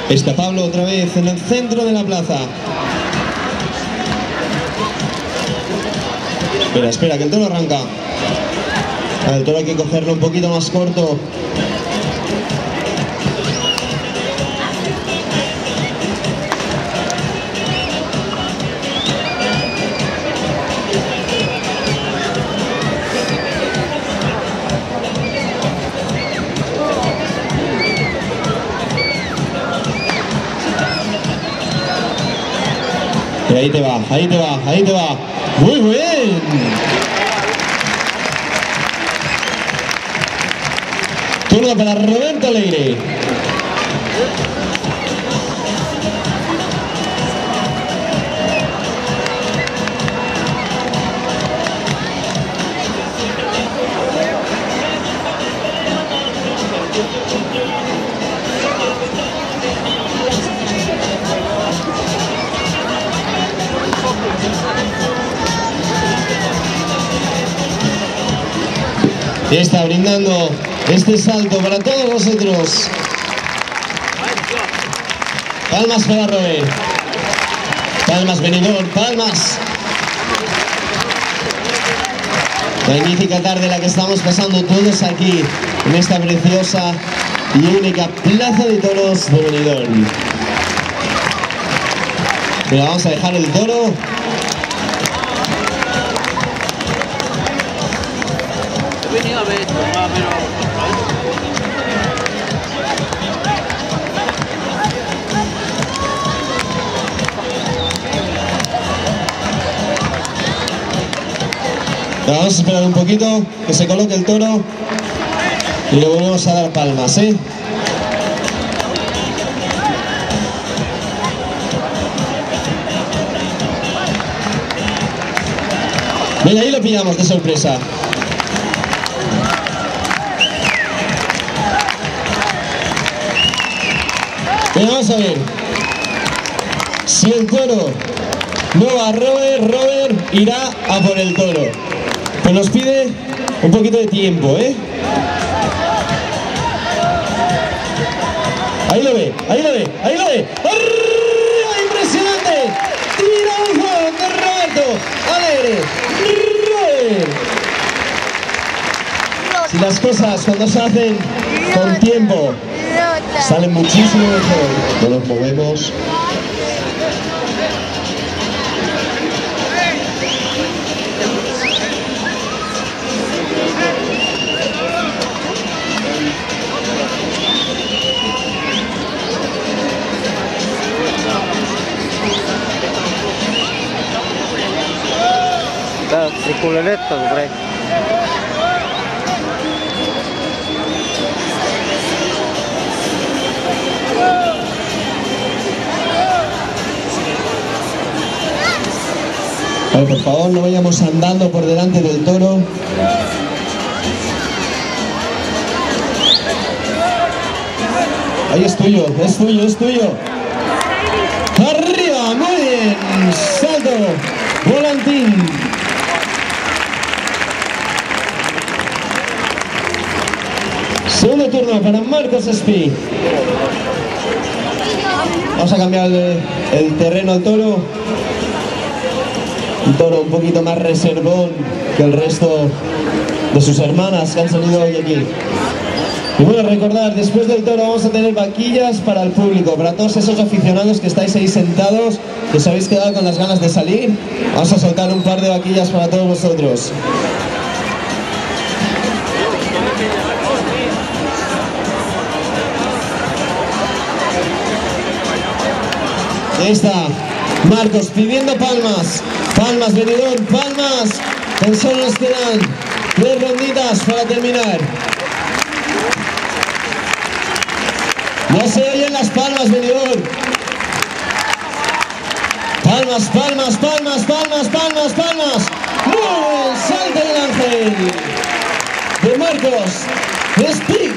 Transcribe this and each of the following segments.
Está Pablo otra vez en el centro de la plaza. Espera, que el toro arranca. El toro hay que cogerlo un poquito más corto. Y ahí te va. Muy bien. Turno para Roberto Leire. Y está brindando este salto para todos vosotros. Palmas para Robert. Palmas, Benidorm, palmas. Magnífica tarde la que estamos pasando todos aquí, en esta preciosa y única plaza de toros de Benidorm. Pero vamos a dejar el toro. Venido a ver esto, pero... Vamos a esperar un poquito, que se coloque el toro y le volvemos a dar palmas, ¿eh? Venga, ahí lo pillamos de sorpresa. Venga, vamos a ver. Si el toro no va a Robert irá a por el toro. Pues nos pide un poquito de tiempo, ¿eh? Ahí lo ve. ¡Arriba! ¡Impresionante! ¡Tirazo de Roberto! ¡Alegre! ¡Robert! Si las cosas cuando se hacen con tiempo salen muchísimo mejor. No nos movemos. Claro, circularetto dovrei. A ver, por favor, no vayamos andando por delante del toro. Ahí es tuyo. ¡Arriba! ¡Muy bien! ¡Salto! ¡Volantín! Segundo turno para Marcos Espí. Vamos a cambiar el terreno al toro. Un toro un poquito más reservón que el resto de sus hermanas que han salido hoy aquí. Y bueno, recordad, después del toro vamos a tener vaquillas para el público, para todos esos aficionados que estáis ahí sentados, que os habéis quedado con las ganas de salir. Vamos a soltar un par de vaquillas para todos vosotros. Ahí está, Marcos pidiendo palmas. Palmas, Benidorm, palmas. Tan solo nos quedan 3 ronditas para terminar. No se oyen las palmas, Benidorm. Palmas. Muy buen salto del ángel de Marcos Espí.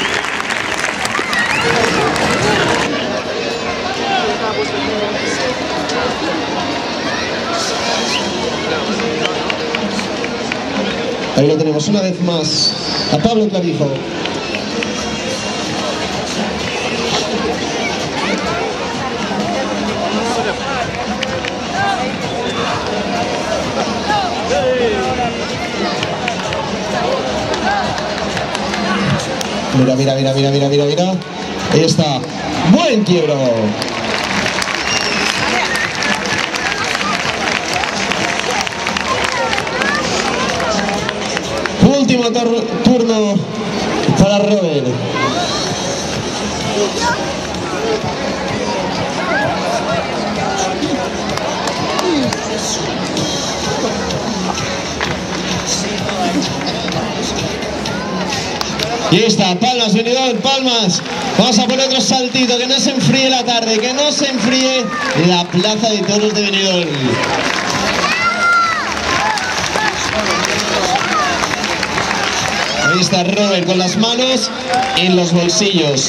Ahí lo tenemos una vez más a Pablo Clavijo. Mira, mira, mira, mira, mira, mira, mira. Ahí está. Buen quiebro. Último turno para Robert. Y ahí está, palmas, venidor, palmas. Vamos a poner otro saltito, que no se enfríe la tarde, que no se enfríe la plaza de toros de Benidorm. Ahí está Robert con las manos en los bolsillos.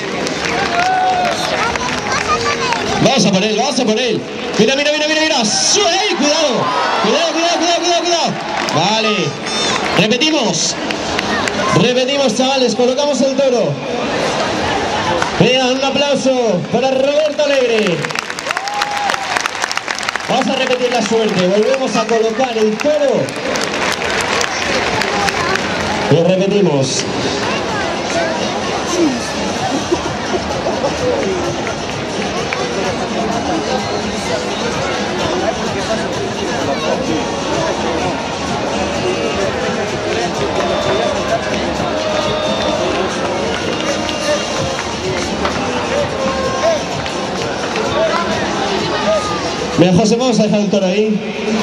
Vamos a por él, vamos a por él. Mira, mira, mira, mira, mira. ¡Ey! Cuidado, cuidado, cuidado, cuidado, cuidado, cuidado. Vale. Repetimos. Repetimos, chavales, colocamos el toro. Venga, un aplauso para Roberto Alegre. Vamos a repetir la suerte. Volvemos a colocar el toro. Y repetimos. Mira, José, vamos a dejar el toro ahí.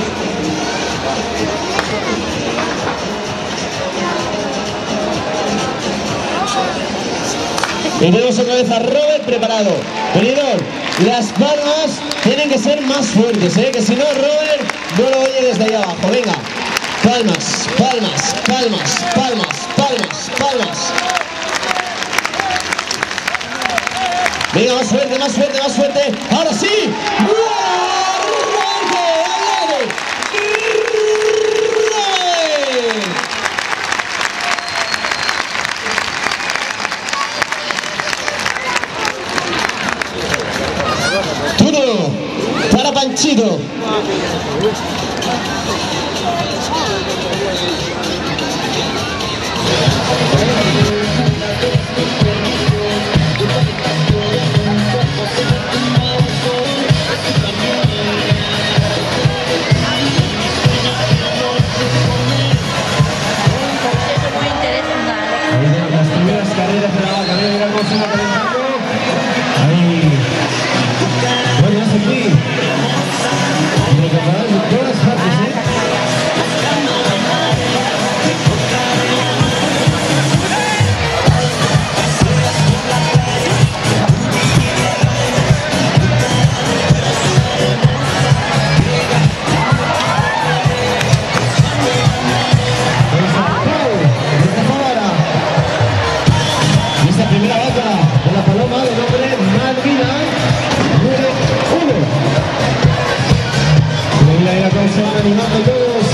Y vemos otra vez a Robert preparado. Venidor, las palmas tienen que ser más fuertes, que si no Robert no lo oye desde ahí abajo. Venga, palmas, palmas, palmas, palmas, palmas, palmas. Venga, más fuerte, más fuerte, más fuerte. Ahora sí. Turno para Panchito. Las primeras carreras de la vaca, mira cómo se va calentando. Ahí. Bueno, ya se aquí. Lo preparamos de todas partes, esta primera vaca de la paloma de nombre Malvina, número 1. Mira cómo se van animando todos.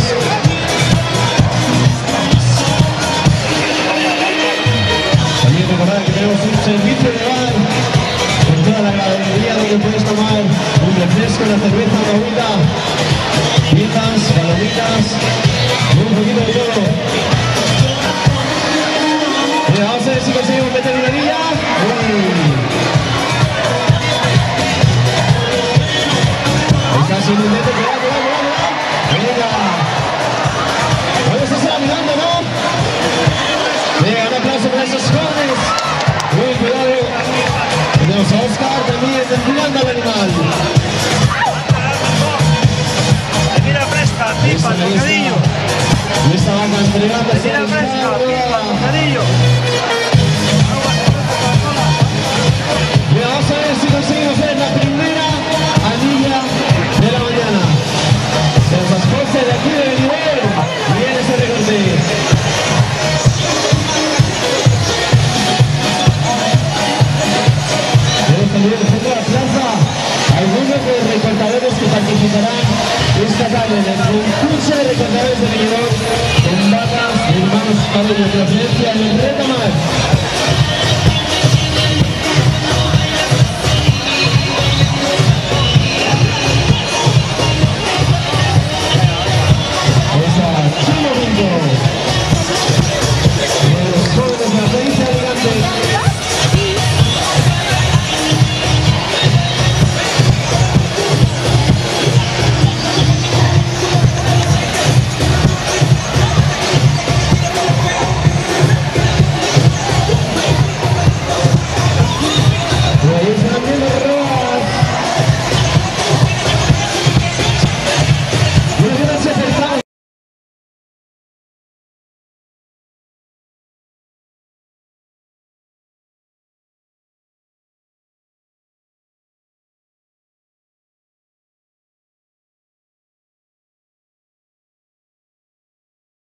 También recordar que tenemos un servicio de bar con toda la gradería donde puedes tomar un refresco, una cerveza, una agüita, pizzas, palomitas y un poquito de todo. Vamos a ver si conseguimos meter una anilla. Casi un intento, cuidado, cuidado. Venga. Bueno, se está mirando, ¿no? Venga, un aplauso para esos jóvenes. Muy cuidado. Tenemos a Oscar también desfilando al animal. Mira fresca, pipa, tocadillo. Y esta vaca entregando. Mira fresca, pipa, tocadillo. Vamos a ver si conseguimos ver la primera anilla de la mañana. Se nos transporte de aquí de Benidorm. Bien ese recorte. Tenemos también en el centro de la plaza algunos de los recortadores que participarán esta tarde en el concurso de recortadores de Benidorm con vacas de hermanos padres de la Florencia en el Retamar.